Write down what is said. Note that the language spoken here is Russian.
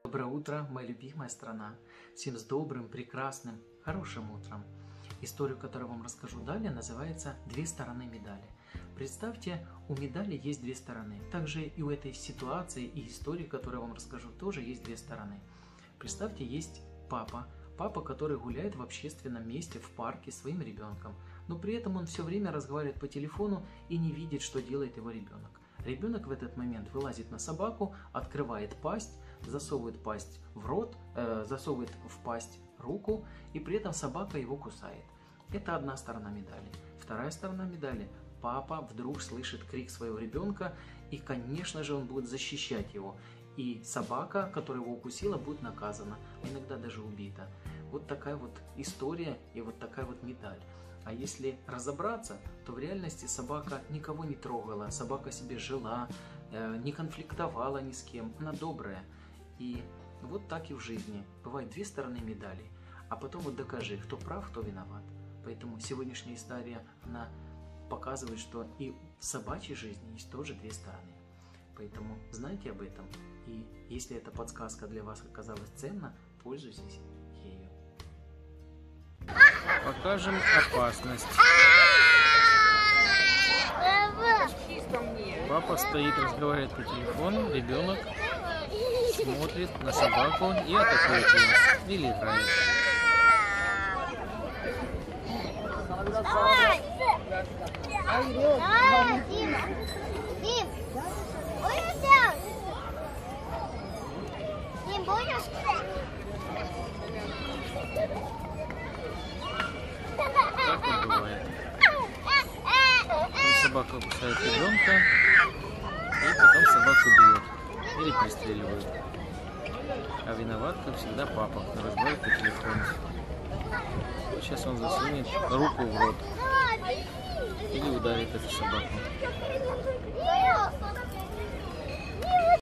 Доброе утро, моя любимая страна. Всем с добрым, прекрасным, хорошим утром. Историю, которую я вам расскажу далее, называется «Две стороны медали». Представьте, у медали есть две стороны. Также и у этой ситуации и истории, которую я вам расскажу, тоже есть две стороны. Представьте, есть папа, который гуляет в общественном месте, в парке с своим ребенком, но при этом он все время разговаривает по телефону и не видит, что делает его ребенок. Ребенок в этот момент вылазит на собаку, открывает пасть, засовывает пасть в рот, засовывает в пасть руку, и при этом собака его кусает. Это одна сторона медали. Вторая сторона медали. Папа вдруг слышит крик своего ребенка, и, конечно же, он будет защищать его. И собака, которая его укусила, будет наказана, иногда даже убита. Вот такая вот история и вот такая вот медаль. А если разобраться, то в реальности собака никого не трогала, собака себе жила, не конфликтовала ни с кем, она добрая. И вот так и в жизни. Бывают две стороны медали, а потом вот докажи, кто прав, кто виноват. Поэтому сегодняшняя история, она показывает, что и в собачьей жизни есть тоже две стороны. Поэтому знайте об этом. И если эта подсказка для вас оказалась ценна, пользуйтесь ею. Покажем опасность. Папа стоит, разговаривает по телефону, ребенок смотрит на собаку и атакует ее или играет. Так и бывает. Собака кусает ребенка, и потом собаку бьет или пристреливают. А виноват, как всегда, папа, который разговаривает по телефону. Сейчас он засунет руку в рот или ударит эту собаку.